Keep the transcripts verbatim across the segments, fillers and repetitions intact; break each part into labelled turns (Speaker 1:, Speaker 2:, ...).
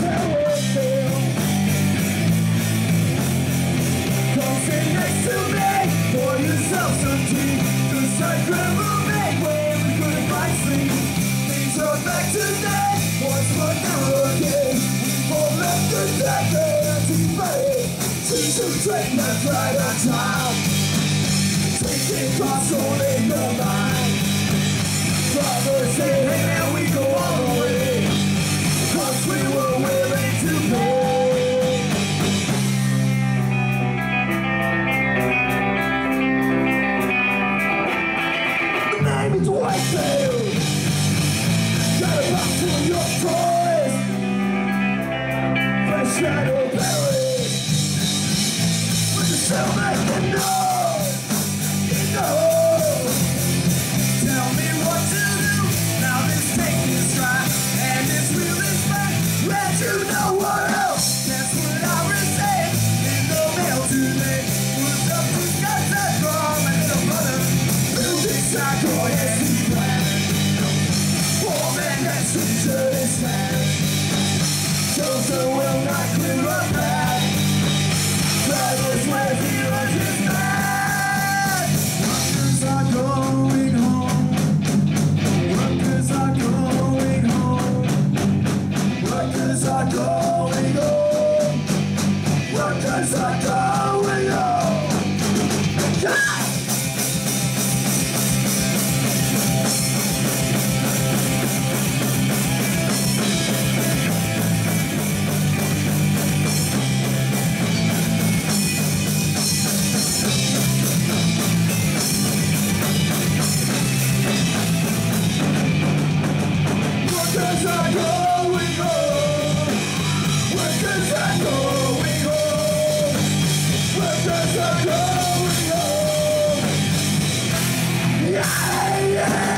Speaker 1: how it feels. Come sit next to me, pour yourself some tea. The sacred roommate where we couldn't find sleep. Things are back today, once more now again. We've all left the decade anti-fate. Choose to take my pride on time. Taking control in the mind. Fathers say, hey man, we go all the way. Cause we were willing to pay. The name is Whitetail. Got a box full of your toys. Fresh shadow berries. But you still make them know. You know. Tell me what to do. Now this take is right. And this wheel is back. Let you know what else. That's what I received in the mail today. Was up to Scott that from my little brother. Building cycle, yes, he's planning. Poor man has to turn his hand. Joseph will not clear up back. That was where he learned his man. Workers are going home. Workers are going home. Workers are going home. Workers are going home. Yeah! Workers are going home. Workers are going home. Workers are going home. Yeah, yeah.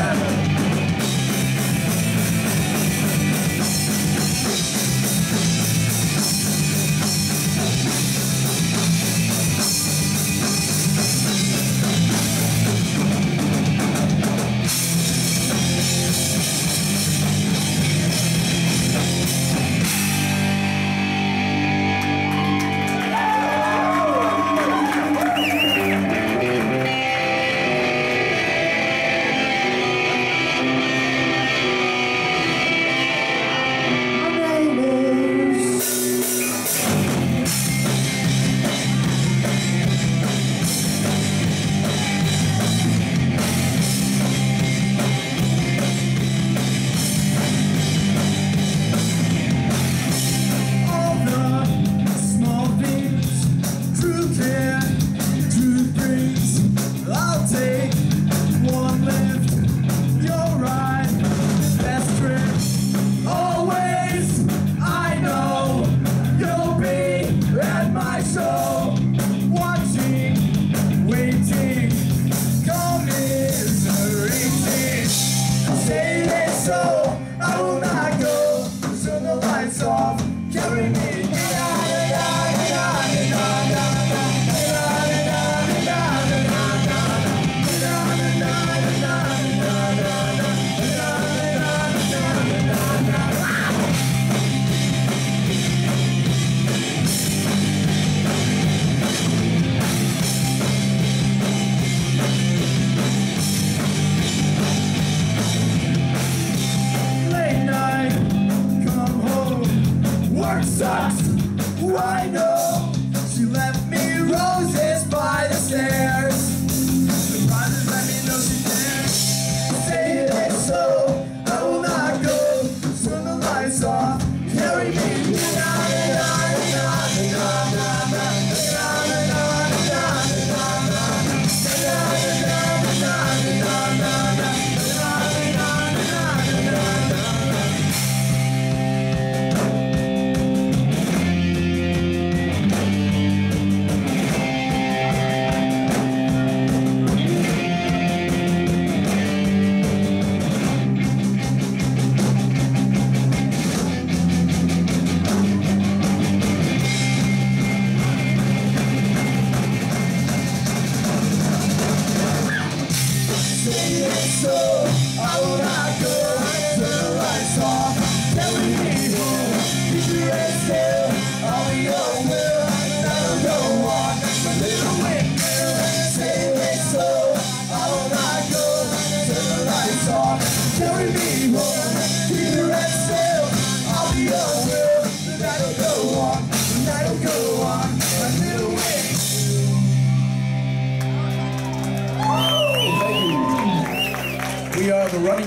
Speaker 1: I know she left me roses by the stairs. Surprises let me know she cares. Say it ain't so, I will not go. Turn the lights off, carry me.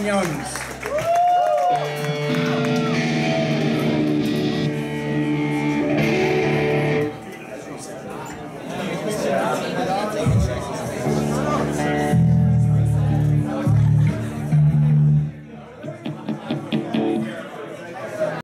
Speaker 2: Youngs.